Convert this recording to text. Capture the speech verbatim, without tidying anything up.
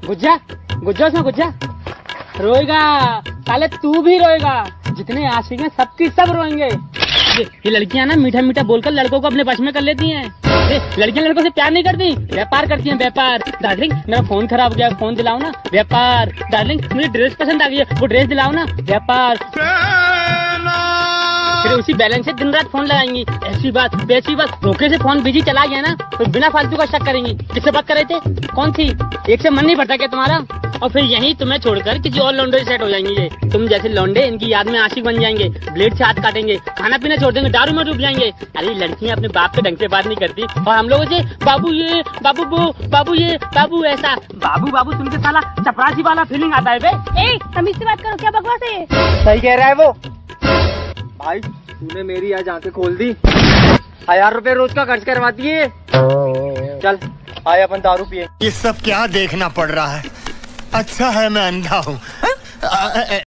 गुज्जा गुज्जा उसमें गुज्जा रोएगा, साले तू भी रोएगा, जितने आशिक हैं सबकी सब रोएंगे। ये, ये लड़कियां ना मीठा मीठा बोलकर लड़कों को अपने वश में कर लेती हैं। ये लड़कियां लड़कों से प्यार नहीं करती, व्यापार करती हैं, व्यापार। डार्लिंग मेरा फोन खराब हो गया, फोन दिलाओ ना, व्यापार। डार्लिंग मुझे ड्रेस पसंद आ गई है, वो ड्रेस दिलाओ ना, व्यापार। फिर उसी बैलेंस से दिन रात फोन लगाएंगी। ऐसी बात वैसी बात, धोखे से फोन बिजी चला गया ना तो बिना फालतू का शक करेंगी। किससे बात कर रहे थे, कौन थी, एक से मन नहीं भरता क्या तुम्हारा? और फिर यहीं तुम्हें छोड़कर किसी और लौंडे से सेट हो जाएंगे। ये तुम जैसे लौंडे इनकी याद में आशिक बन जाएंगे, ब्लेड से हाथ काटेंगे, खाना पीना छोड़ देंगे, दारू में डूब जाएंगे। अरे लड़कियां अपने बाप के ढंग से बात नहीं करती और हम लोगों से बाबू ये बाबू वो बाबू ये बाबू ऐसा। बाबू बाबू तुमसे साला चपरासी वाला फीलिंग आता है बे। ए, तमीज से बात करो, क्या बकवास है? सही कह रहा है वो। भाई तूने मेरी आज आंखें खोल दी, हजार रुपए रोज का खर्च करवाती है। चल आए अपन दारू पिए। ये सब क्या देखना पड़ रहा है? अच्छा है मैं अंधा हूँ।